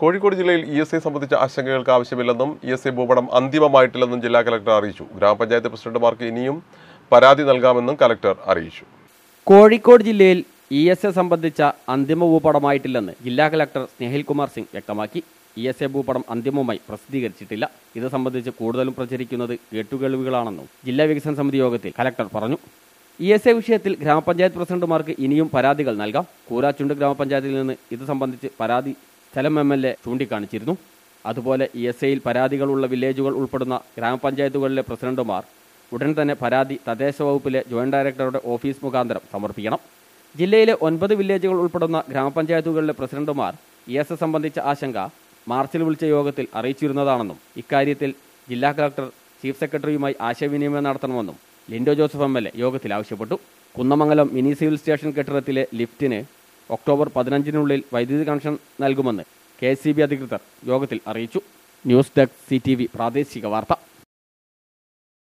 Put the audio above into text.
കോഴിക്കോട് ജില്ലയിൽ ESI സംബന്ധിച്ച ആശങ്കകൾക്ക് ആവശ്യമില്ലെന്നും ESI ഭൂപടം അന്തിമമായിട്ടില്ലെന്നും ജില്ലാ കലക്ടർ അറിയിച്ചു. ഗ്രാമപഞ്ചായത്ത് പ്രസിഡന്റുമാർക്ക് ഇനിയും പരാതി നൽകാമെന്നും കലക്ടർ അറിയിച്ചു. കോഴിക്കോട് ജില്ലയിൽ ESI സംബന്ധിച്ച അന്തിമ ഭൂപടമായിട്ടില്ലെന്ന് ജില്ലാ കലക്ടർ സ്നേഹിൽ കുമാർ സിംഗ് വ്യക്തമാക്കി. ESI ഭൂപടം അന്തിമമായി പ്രസിദ്ധീകരിച്ചിട്ടില്ല. ഇത് സംബന്ധിച്ച് കൂടുതലും പ്രചരിക്കുന്നത് കേട്ടുകേൾവികളാണെന്നും ജില്ലാ വികസന സമിതി യോഗത്തിൽ കലക്ടർ പറഞ്ഞു. ESI വിഷയത്തിൽ ഗ്രാമപഞ്ചായത്ത് പ്രസിഡന്റുമാർക്ക് ഇനിയും പരാതികൾ നൽകാം. കൂരാച്ചുണ്ട് ഗ്രാമപഞ്ചായത്തിൽ നിന്ന് ഇത് സംബന്ധിച്ച് പരാതി സ്ഥലം MLA ചൂണ്ടിക്കാണിച്ചിരുന്നു. അതുപോലെ ESIയിൽ പരാതികളുള്ള വില്ലേജുകൾ ഉൾപ്പെടുന്ന ഗ്രാമപഞ്ചായത്തുകളിലെ പ്രസിഡന്റുമാർ ഉടൻ തന്നെ പരാതി തദ്ദേശ വകുപ്പിലെ ജോയിന്റ് ഡയറക്ടറുടെ ഓഫീസ് മുഖാന്തരം സമർപ്പിക്കണം. ജില്ലയിലെ 9 വില്ലേജുകൾ ഉൾപ്പെടുന്ന ഗ്രാമപഞ്ചായത്തുകളിലെ പ്രസിഡന്റുമാർ ESI സംബന്ധിച്ച ആശങ്ക മാർച്ചിൽ വിളിച്ച യോഗത്തിൽ അറിയിച്ചിരുന്നതാണെന്നും ഇക്കാര്യത്തിൽ ജില്ലാ കളക്ടർ ചീഫ് സെക്രട്ടറിയുമായി ആശയവിനിമയം നടത്തണമെന്നും ലിൻഡോ ജോസഫ് MLA യോഗത്തിൽ ആവശ്യപ്പെട്ടു. കുന്നമംഗലം മിനി സിവിൽ സ്റ്റേഷൻ കെട്ടിടത്തിലെ ലിഫ്റ്റിന് ഒക്ടോബർ 15-നുള്ളിൽ വൈദ്യുതി കണക്ഷൻ നൽകുമെന്ന് KSCB അധികൃതർ യോഗത്തിൽ അറിയിച്ചു. ന്യൂസ് ഡെസ്ക് CTV പ്രാദേശിക വാർത്ത.